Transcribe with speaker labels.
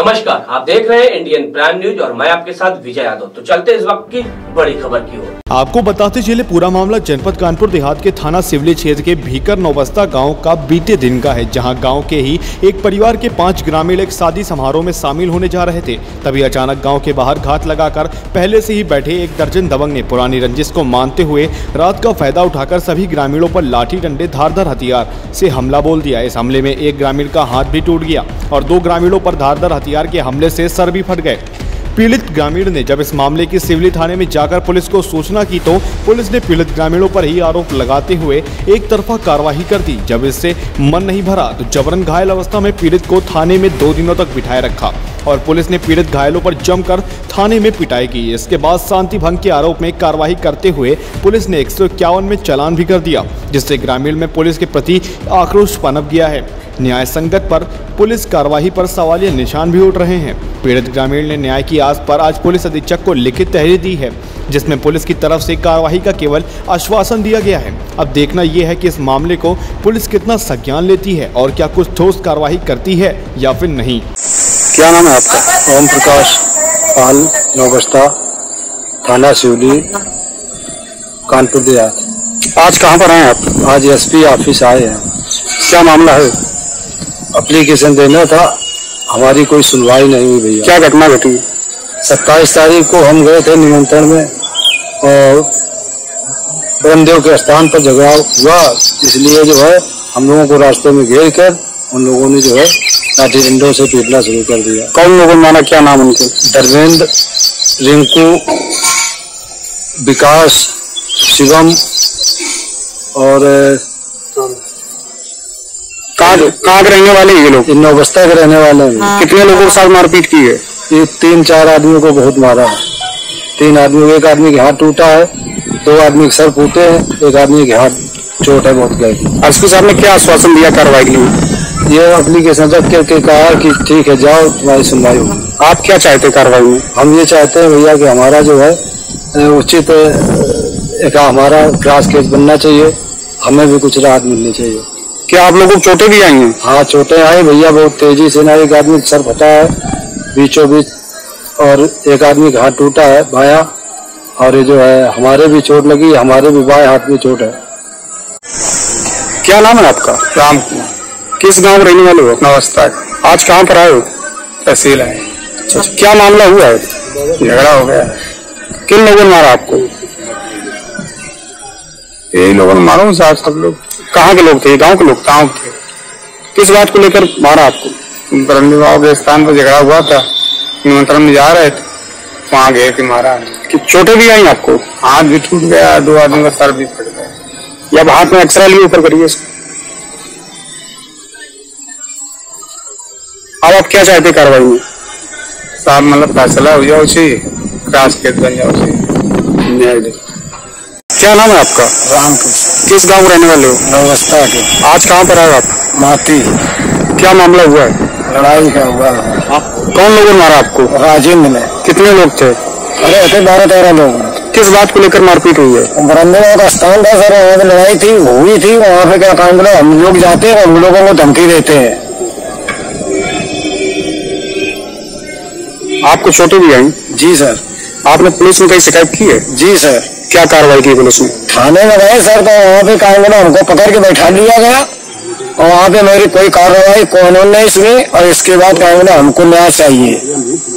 Speaker 1: नमस्कार, आप देख रहे हैं इंडियन प्राइम न्यूज और मैं आपके साथ विजय यादव। तो चलते इस वक्त की बड़ी खबर की ओर।
Speaker 2: आपको बताते चले पूरा मामला जनपद कानपुर देहात के थाना सिवली क्षेत्र के भीकर नौबस्ता गांव का बीते दिन का है, जहां गांव के ही एक परिवार के 5 ग्रामीण एक शादी समारोह में शामिल होने जा रहे थे। तभी अचानक गांव के बाहर घात लगाकर पहले से ही बैठे एक दर्जन दबंग ने पुरानी रंजिश को मानते हुए रात का फायदा उठाकर सभी ग्रामीणों पर लाठी डंडे धारदार हथियार से हमला बोल दिया। इस हमले में एक ग्रामीण का हाथ भी टूट गया और 2 ग्रामीणों पर धारदार हथियार के हमले से सर भी फट गए। पीड़ित ग्रामीण ने जब इस मामले की सिवली थाने में जाकर पुलिस को सूचना की तो पुलिस ने पीड़ित ग्रामीणों पर ही आरोप लगाते हुए एक तरफा कार्रवाई कर दी। जब इससे मन नहीं भरा तो जबरन घायल अवस्था में पीड़ित को थाने में 2 दिनों तक बिठाए रखा और पुलिस ने पीड़ित घायलों पर जमकर थाने में पिटाई की। इसके बाद शांति भंग के आरोप में कार्रवाई करते हुए पुलिस ने 151 में चालान भी कर दिया, जिससे ग्रामीण में पुलिस के प्रति आक्रोश पनप गया है। न्याय संगत पर पुलिस कार्रवाई पर सवालिया निशान भी उठ रहे हैं। पीड़ित ग्रामीण ने न्याय की आस पर आज पुलिस अधीक्षक को लिखित तहरीर दी है, जिसमें पुलिस की तरफ से कार्रवाई का केवल आश्वासन दिया गया है। अब देखना यह है कि इस मामले को पुलिस कितना संज्ञान लेती है और क्या कुछ ठोस कार्रवाई करती है या फिर नहीं।
Speaker 3: क्या नाम है आपका? ओम प्रकाश पाल, नौबस्ता, थाना सिवली, कानपुर देहात। आज कहाँ पर आए आप? आज एसपी ऑफिस आए हैं। क्या मामला है? एप्लीकेशन देना था, हमारी कोई सुनवाई नहीं हुई भैया। क्या घटना घटी? 27 तारीख को हम गए थे निमंत्रण में और ब्रह्मदेव के स्थान पर झगड़ा हुआ, इसलिए जो है हम लोगों को रास्ते में घेर कर उन लोगों ने जो है लाठी डंडों से पीटना शुरू कर दिया। कौन लोगों ने माना? क्या नाम उनके? धर्मेंद्र, रिंकू, विकास, शिवम और कहाँ के रहने वाले ये लोग? नौबस्ता के रहने वाले हैं। कितने लोगों के साथ मारपीट की है? ये 3-4 आदमियों को बहुत मारा है। 3 आदमियों, एक आदमी के हाथ टूटा है, 2 आदमी के सर फूटे हैं, एक आदमी के हाथ चोट है बहुत गई। एसपी साहब ने क्या आश्वासन दिया कार्रवाई के लिए? ये एप्लीकेशन रख करके कहा कि ठीक है जाओ, तुम्हारी सुनवाई होगी। आप क्या चाहते कार्रवाई में? हम ये चाहते हैं भैया कि हमारा जो है उचित एक हमारा क्रॉस केस बनना चाहिए, हमें भी कुछ राहत मिलनी चाहिए। क्या आप लोगों को चोटें भी आई हैं? हाँ, चोटें आई भैया बहुत तेजी से ना। एक आदमी सर फटा है बीचों बीच और एक आदमी का हाथ टूटा है बाया, और ये जो है हमारे भी चोट लगी, हमारे भी बाएं हाथ में चोट है। क्या नाम है आपका? राम कुमार। किस गांव रहने वाले हो? नौबस्ता। आज कहाँ पर आए हो? तहसील है। क्या मामला हुआ है? झगड़ा हो गया। किन लोगों ने मारा आपको? यही लोगों ने मारा साहब, सब लोग। कहाँ के लोग थे? गांव के लोग? गांव के। किस बात को लेकर मारा आपको? ब्रह्मदेव के स्थान पर झगड़ा हुआ था, निमंत्रण में जा रहे थे, वहाँ घेर के मारा। कि चोटें भी आई आपको? हाथ भी टूट गया, 2 आदमी का सर भी फट गया। या हाथ में एक्सरे लिए ऊपर करिए। अब आप क्या चाहते कार्रवाई में? साहब मतलब फैसला हो जाओ, क्रॉस केस बन जाओ, न्याय दे। क्या नाम है आपका? रामकृष्ण। किस गांव रहने वाले हो? नौबस्ता के। आज कहाँ पर आए आप? माती। क्या मामला हुआ है? लड़ाई का हुआ है। कौन लोगों ने मारा आपको? राजेंद्र ने। कितने लोग थे? अरे थे 12-13 लोग। किस बात को लेकर मारपीट हुई है? ब्रह्मदेव का स्थान था सर, वहाँ पे लड़ाई थी, हुई थी। वहाँ पे क्या काम करें, हम लोग जाते हैं, हम लोगों को धमकी देते हैं। आपको चोटें भी आई? जी सर। आपने पुलिस में कहीं शिकायत की है? जी सर। क्या कार्रवाई की पुलिस ने? थाने में गए सर, तो वहाँ पे काम करें, हमको पकड़ के बैठा लिया गया और वहाँ पे मेरी कोई कार्रवाई कानून नहीं सुनी और इसके बाद काम करें, हमको न्याय चाहिए।